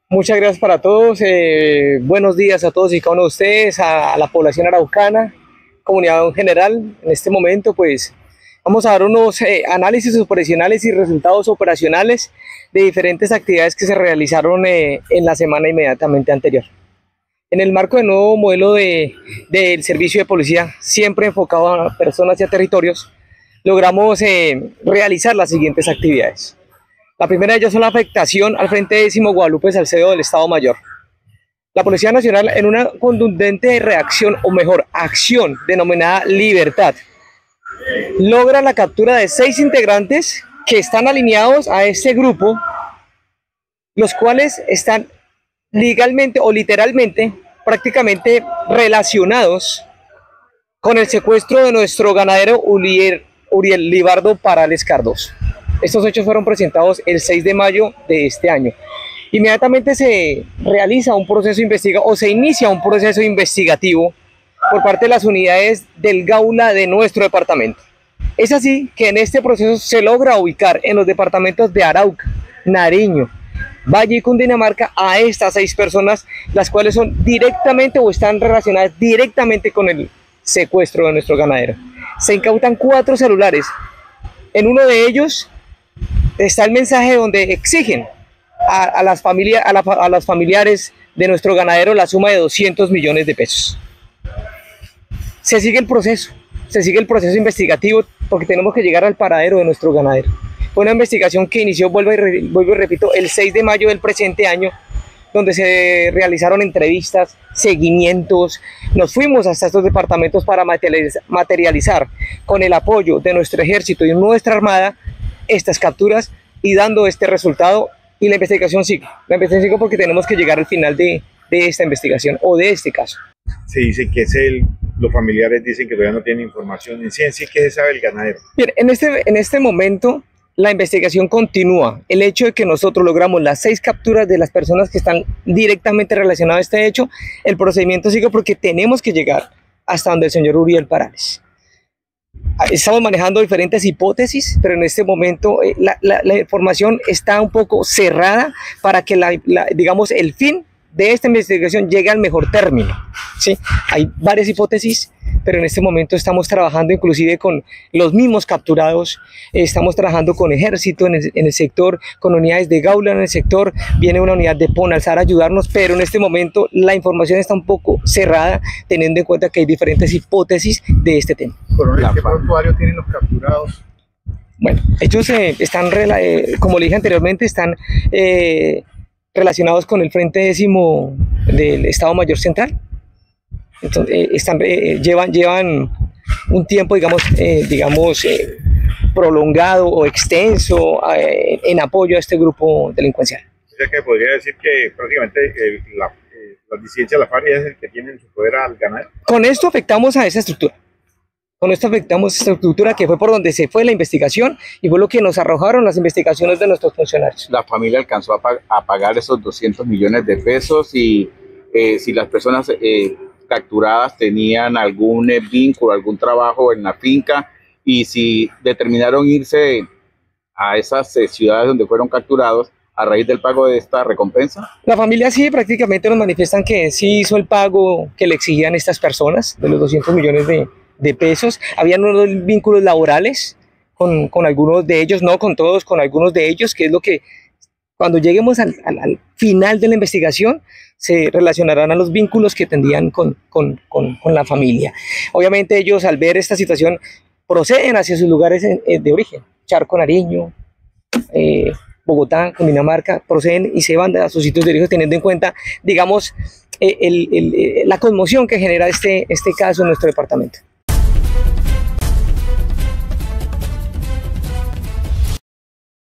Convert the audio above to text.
Muchas gracias para todos. Buenos días a todos y cada uno de ustedes, a la población araucana, comunidad en general. En este momento, pues, vamos a dar unos análisis operacionales y resultados operacionales de diferentes actividades que se realizaron en la semana inmediatamente anterior. En el marco del nuevo modelo del servicio de policía, siempre enfocado a personas y a territorios, logramos realizar las siguientes actividades. La primera de ellas es la afectación al Frente Décimo Guadalupe Salcedo del Estado Mayor. La Policía Nacional, en una contundente reacción, o mejor, acción denominada Libertad, logra la captura de 6 integrantes que están alineados a este grupo, los cuales están legalmente o literalmente prácticamente relacionados con el secuestro de nuestro ganadero Uriel Libardo Parales Cardoso. Estos hechos fueron presentados el 6 de mayo de este año. Inmediatamente se realiza un proceso investigativo o se inicia un proceso investigativo por parte de las unidades del Gaula de nuestro departamento. Es así que en este proceso se logra ubicar en los departamentos de Arauca, Nariño, Valle y Cundinamarca a estas 6 personas, las cuales son directamente o están relacionadas directamente con el secuestro de nuestro ganadero. Se incautan 4 celulares. En uno de ellos está el mensaje donde exigen a los familiares de nuestro ganadero la suma de 200 millones de pesos. Se sigue el proceso investigativo porque tenemos que llegar al paradero de nuestro ganadero. Fue una investigación que inició, vuelvo y repito, el 6 de mayo del presente año, donde se realizaron entrevistas, seguimientos. Nos fuimos hasta estos departamentos para materializar con el apoyo de nuestro ejército y nuestra armada estas capturas y dando este resultado, y la investigación sigue. La investigación sigue porque tenemos que llegar al final de esta investigación o de este caso. Se dice que es él, los familiares dicen que todavía no tienen información en sí ¿qué se sabe del ganadero? Bien, en este momento la investigación continúa. El hecho de que nosotros logramos las 6 capturas de las personas que están directamente relacionadas a este hecho, el procedimiento sigue porque tenemos que llegar hasta donde el señor Uriel Parales. Estamos manejando diferentes hipótesis, pero en este momento la información está un poco cerrada para que digamos, el fin de esta investigación llegue al mejor término, ¿sí? Hay varias hipótesis, pero en este momento estamos trabajando inclusive con los mismos capturados, estamos trabajando con ejército en el sector, con unidades de Gaula en el sector, viene una unidad de Ponalzar a ayudarnos, pero en este momento la información está un poco cerrada, teniendo en cuenta que hay diferentes hipótesis de este tema. ¿Qué prontuario tienen los capturados? Bueno, ellos están, como le dije anteriormente, están relacionados con el Frente Décimo del Estado Mayor Central. Entonces, llevan un tiempo, digamos, prolongado o extenso en apoyo a este grupo delincuencial. O sea que podría decir que prácticamente la disidencia de la FARC es el que tiene en su poder al ganadero. Con esto afectamos a esa estructura. Con esto afectamos esta estructura que fue por donde se fue la investigación y fue lo que nos arrojaron las investigaciones de nuestros funcionarios. La familia alcanzó a pagar esos 200 millones de pesos y si las personas capturadas tenían algún vínculo, algún trabajo en la finca y si determinaron irse a esas ciudades donde fueron capturados a raíz del pago de esta recompensa. La familia sí, prácticamente nos manifiestan que sí hizo el pago que le exigían estas personas de los 200 millones de pesos. Habían unos vínculos laborales con algunos de ellos, no con todos, con algunos de ellos, que es lo que cuando lleguemos al final de la investigación se relacionarán a los vínculos que tendrían con la familia. Obviamente ellos, al ver esta situación, proceden hacia sus lugares de origen, Charco, Nariño, Bogotá, Cundinamarca, proceden y se van a sus sitios de origen, teniendo en cuenta, digamos, la conmoción que genera este caso en nuestro departamento.